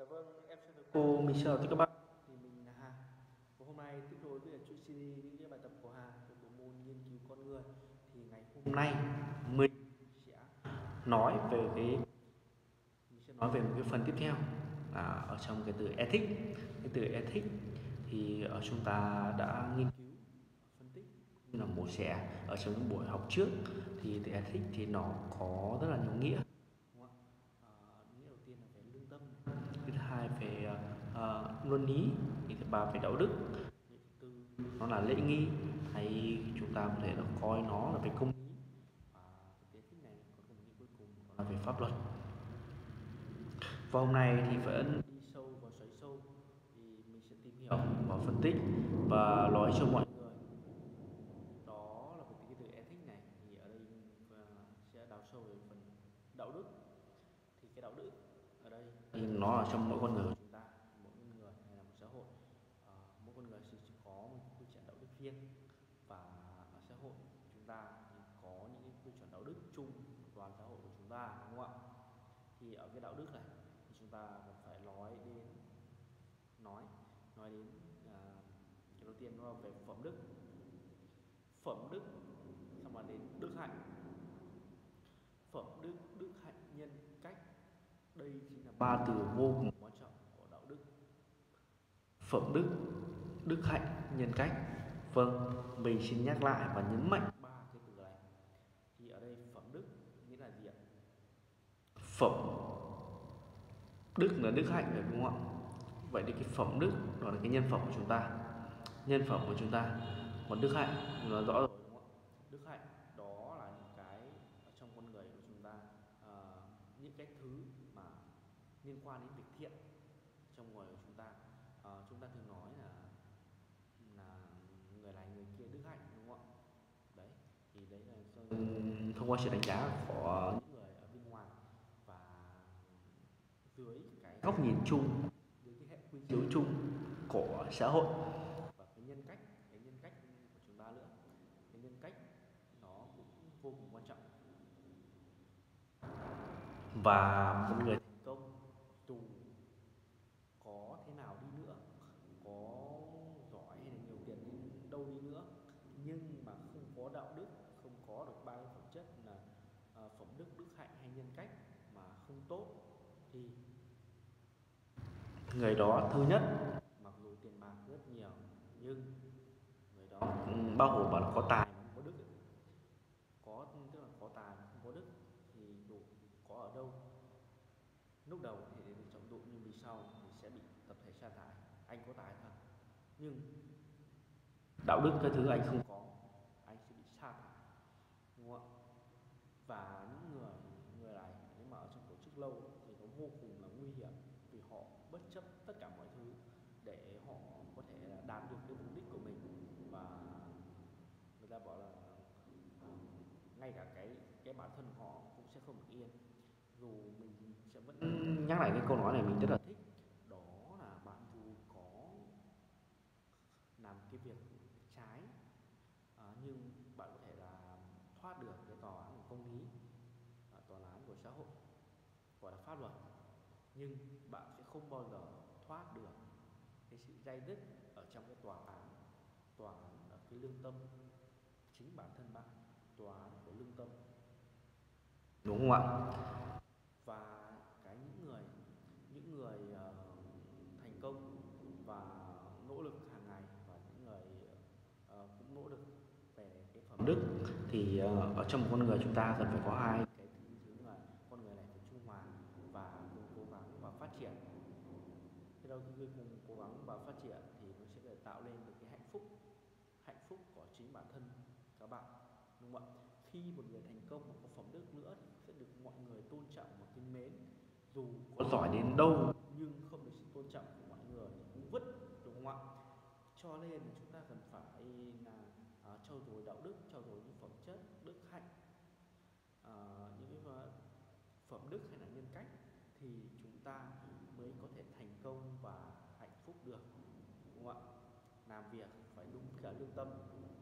Vâng, em chào thầy cô, mình chào tất cả các bạn. Thì mình là Hà. Và hôm nay tiếp nối với chuỗi CD những cái bài tập của Hà thuộc bộ môn nghiên cứu con người. Thì ngày hôm nay mình sẽ nói về một cái phần tiếp theo ở trong cái từ ethics. Cái từ ethics thì ở chúng ta đã nghiên cứu, phân tích cũng như là mổ xẻ ở trong những buổi học trước. Thì từ ethics thì nó có rất là nhiều nghĩa, đúng không ạ? Nghĩa đầu tiên là về lương tâm này, cái thứ hai về luân lý, cái thứ ba về đạo đức, cái thứ tư nó là lễ nghi, hay chúng ta có thể là coi nó là về công lý, và cái ethics này còn có một nghĩa cuối cùng đó là về pháp luật. Và hôm nay thì vẫn đi sâu vào xoáy sâu, thì mình sẽ tìm hiểu và phân tích và nói cho mọi người đó là về cái từ ethics này. Thì ở đây sẽ đào sâu về phần đạo đức. Thì cái đạo đức ở đây thì nó ở trong mỗi con người của chúng ta, mỗi người hay là một xã hội. Mỗi con người sẽ có một cái quy chuẩn đạo đức riêng, và ở xã hội chúng ta thì có những cái quy chuẩn đạo đức chung của toàn xã hội của chúng ta, đúng không ạ? Thì ở cái đạo đức này thì chúng ta còn phải nói đến cái đầu tiên nó là về phẩm đức. Phẩm đức xong rồi đến đức hạnh. Phẩm đức, đức hạnh, nhân cách, đây chính là ba từ vô cùng quan trọng của đạo đức. Phẩm đức, đức hạnh, nhân cách. Vâng, mình xin nhắc lại và nhấn mạnh ba cái từ này. Thì ở đây phẩm đức nghĩa là gì ạ? Phẩm đức là đức hạnh rồi, đúng không ạ? Vậy thì cái phẩm đức đó là cái nhân phẩm của chúng ta, nhân phẩm của chúng ta. Còn đức hạnh là rõ rồi, đúng không ạ? Đức hạnh đó là những cái ở trong con người của chúng ta, những cái thứ mà liên quan đến việc thiện trong người của chúng ta. Chúng ta thường nói là người này người kia đức hạnh, đúng không ạ? Đấy, thì đấy là thông qua sự đánh giá của những người ở bên ngoài, và dưới cái góc nhìn chung, dưới cái hệ quy chiếu chung của xã hội. Và cái nhân cách của chúng ta nữa, cái nhân cách nó cũng vô cùng quan trọng. Và một người thành công dù có thế nào đi nữa, có giỏi hay là nhiều tiền đến đâu đi nữa, nhưng mà không có đạo đức, không có được ba cái phẩm chất là phẩm đức, đức hạnh hay nhân cách mà không tốt, thì người đó thứ nhất, mặc dù tiền bạc rất nhiều, nhưng người đó bao gồm là có tài mà không có đức ấy. Tức là có tài mà không có đức thì dù có ở đâu, lúc đầu thì được trọng dụng, nhưng vì sau thì sẽ bị tập thể sa thải. Anh có tài thật, nhưng đạo đức cái thứ anh không có, anh sẽ bị sa thải, đúng không ạ? Và những người này nếu mà ở trong tổ chức lâu thì nó vô cùng là nguy hiểm, vì họ bất chấp tất cả mọi thứ để họ có thể là đạt được cái mục đích của mình. Và người ta bảo là ngay cả cái bản thân họ cũng sẽ không được yên. Dù mình sẽ vẫn nhắc lại cái câu nói này, mình rất là thích, đó là bạn dù có làm cái việc trái, nhưng bạn có thể là thoát được cái tòa án của công lý, tòa án của xã hội, gọi là pháp luật, nhưng bạn sẽ không bao giờ thoát được cái sự day dứt ở trong cái tòa án ở cái lương tâm. Chính bản thân bạn, tòa án của lương tâm, đúng không ạ? Và những người thành công và nỗ lực hàng ngày, và những người cũng nỗ lực về cái phẩm đức, thì ở trong một con người chúng ta cần phải có hai cái thứ là con người này phải trung hòa và cùng cố gắng và phát triển. Thế đâu khi cùng cố gắng và phát triển thì nó sẽ tạo lên được cái hạnh phúc của chính bản thân các bạn, đúng không ạ? Khi một người thành công mà có phẩm đức nữa thì sẽ được mọi người tôn trọng và kính mến. Dù có giỏi đến đâu nhưng không được sự tôn trọng của mọi người thì cũng vứt, đúng không ạ? Cho nên chúng ta cần phải là trau dồi đạo đức, trau dồi những phẩm chất đức hạnh, những cái phẩm đức hay là nhân cách, thì chúng ta mới có thể thành công và hạnh phúc được, đúng không ạ? Làm việc phải đúng cả lương tâm.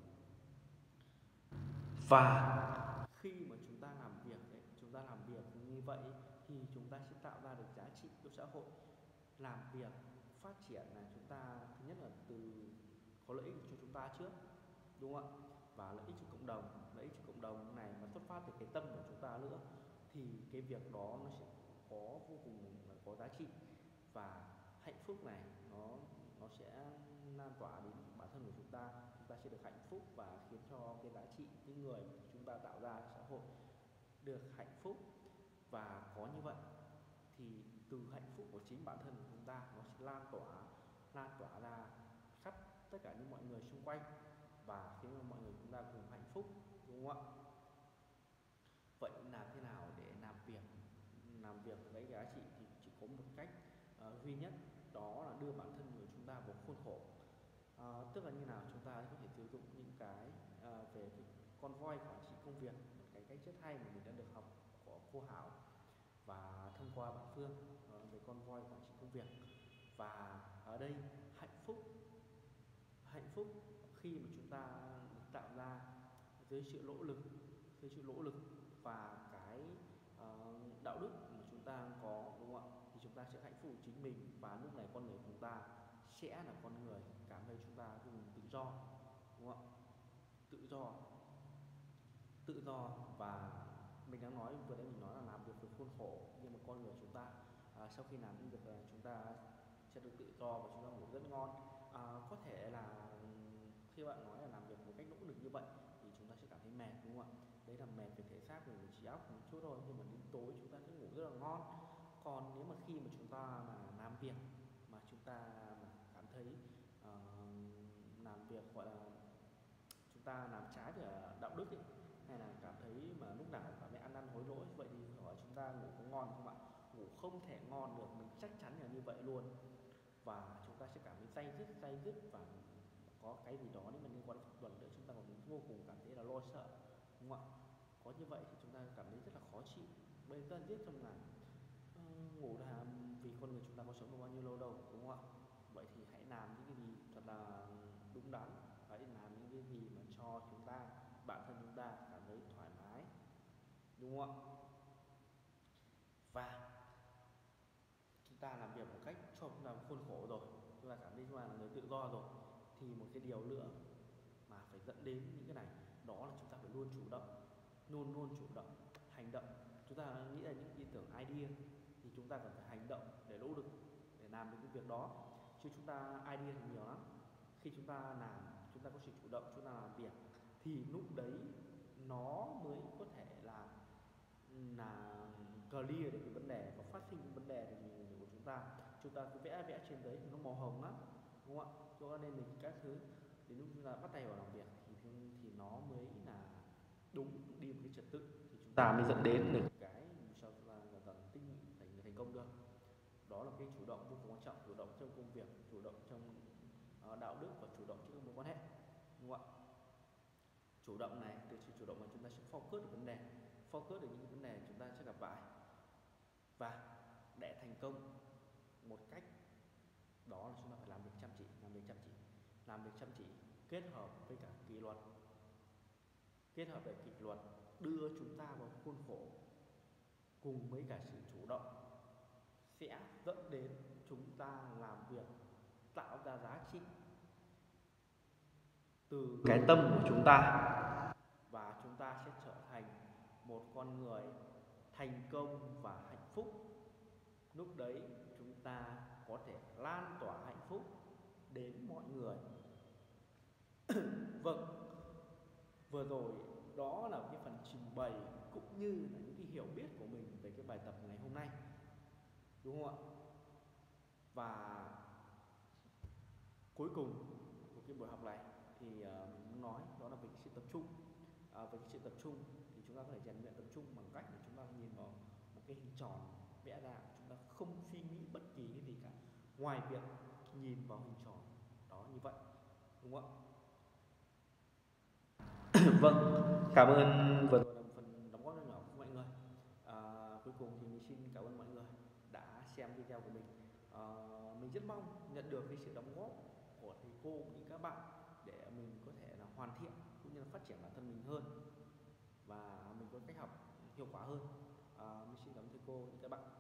Và khi mà chúng ta làm việc như vậy thì chúng ta sẽ tạo ra được giá trị cho xã hội. làm việc phát triển là chúng ta thứ nhất là từ có lợi ích cho chúng ta trước, đúng không ạ, và lợi ích cho cộng đồng. Lợi ích cho cộng đồng này mà xuất phát từ cái tâm của chúng ta nữa, thì cái việc đó nó sẽ có vô cùng là có giá trị, và hạnh phúc này nó sẽ lan tỏa đến bản thân của chúng ta sẽ được hạnh phúc và khiến cho cái giá trị những người chúng ta tạo ra xã hội được hạnh phúc. Và có như vậy thì từ hạnh phúc của chính bản thân của chúng ta nó sẽ lan tỏa ra khắp tất cả những mọi người xung quanh, và khiến cho mọi người chúng ta cùng hạnh phúc, đúng không ạ? Vậy làm thế nào để làm việc với giá trị thì chỉ có một cách duy nhất, đó là đưa bản thân của chúng ta vào khuôn khổ. Tức là như nào, chúng ta có thể sử dụng những cái về cái con voi quản trị công việc, một cái cách rất hay mà mình đã được học của cô Hảo và thông qua bạn Phương, về con voi quản trị công việc. Và ở đây hạnh phúc khi mà chúng ta được tạo ra dưới sự nỗ lực và cái đạo đức mà chúng ta có, đúng không ạ, thì chúng ta sẽ hạnh phúc chính mình, và lúc này con người của chúng ta sẽ là con người cảm thấy chúng ta vô cùng tự do, đúng không ạ? Tự do và mình đang nói vừa nãy, mình nói là làm việc với khuôn khổ, nhưng mà con người chúng ta sau khi làm những việc này chúng ta sẽ được tự do và chúng ta ngủ rất ngon. Có thể là khi bạn nói là làm việc một cách nỗ lực như vậy thì chúng ta sẽ cảm thấy mệt, đúng không ạ? Đấy là mệt về thể xác, về trí óc một chút thôi, nhưng mà đến tối chúng ta sẽ ngủ rất là ngon. Còn nếu mà khi mà chúng ta mà làm việc mà chúng ta mà cảm thấy làm việc gọi là chúng ta làm trái về đạo đức ấy, hay là cảm thấy mà lúc nào cảm thấy ăn năn hối lỗi, vậy thì hỏi chúng ta ngủ có ngon không ạ? Ngủ không thể ngon được, mình chắc chắn là như vậy luôn. Và chúng ta sẽ cảm thấy day dứt, và có cái gì đó nếu mà liên quan đến pháp luật nữa, chúng ta còn vô cùng cảm thấy là lo sợ, đúng không ạ? Có như vậy thì chúng ta cảm thấy rất là khó chịu. Bây giờ biết rằng là ngủ là vì con người chúng ta có sống được bao nhiêu lâu đâu, đúng không ạ? Vậy thì hãy làm những cái gì thật là đúng đắn, hãy làm những cái gì mà cho chúng ta, bản thân chúng ta cảm thấy thoải mái, đúng không ạ? Và chúng ta làm việc một cách cho chúng ta khuôn khổ rồi, chúng ta cảm thấy chúng ta là người tự do rồi, thì một cái điều nữa mà phải dẫn đến những cái này, đó là chúng ta phải luôn chủ động hành động. Chúng ta nghĩ là những ý tưởng idea thì chúng ta cần phải hành động để nỗ lực để làm được cái việc đó, chứ chúng ta idea thì nhiều lắm. Khi chúng ta làm, chúng ta có sự chủ động, chúng ta làm việc thì lúc đấy nó mới có thể là clear được cái vấn đề và phát sinh cái vấn đề của chúng ta. Chúng ta cứ vẽ trên đấy thì nó màu hồng lắm, đúng không ạ? Cho nên mình các thứ đến lúc chúng ta bắt tay vào làm việc thì nó mới là đúng, đi một cái trật tự thì chúng ta mới dẫn đến được cái sao là thành công được. Đó là cái chủ động vô cùng quan trọng, chủ động trong công việc, chủ động trong đạo đức, và chủ động trong các mối quan hệ, đúng không ạ? Chủ động này, từ sự chủ động mà chúng ta sẽ focus được vấn đề, focus được những vấn đề chúng ta sẽ gặp phải. Và để thành công một cách, đó là chúng ta phải làm việc chăm chỉ, kết hợp với cả kỷ luật, đưa chúng ta vào khuôn khổ cùng với cả sự chủ động sẽ dẫn đến chúng ta làm việc tạo ra giá trị từ cái tâm của chúng ta, và chúng ta sẽ trở thành một con người thành công và hạnh phúc. Lúc đấy chúng ta có thể lan tỏa hạnh phúc đến mọi người. Vâng, vừa rồi đó là cái phần trình bày cũng như là những cái hiểu biết của mình về cái bài tập ngày hôm nay, đúng không ạ? Và cuối cùng của cái buổi học này thì mình muốn nói đó là về cái sự tập trung. Về cái sự tập trung thì chúng ta có thể rèn luyện tập trung bằng cách để chúng ta nhìn vào một cái hình tròn vẽ ra, chúng ta không suy nghĩ bất kỳ cái gì cả ngoài việc nhìn vào hình tròn đó như vậy, đúng không ạ? Vâng, cảm ơn, vừa rồi là một phần đóng góp nhỏ của mọi người. Cuối cùng thì mình xin cảm ơn mọi người đã xem video của mình. Mình rất mong nhận được cái sự đóng góp của thầy cô cũng như các bạn để mình có thể là hoàn thiện cũng như là phát triển bản thân mình hơn, và mình có cách học hiệu quả hơn. Mình xin cảm ơn thầy cô và các bạn.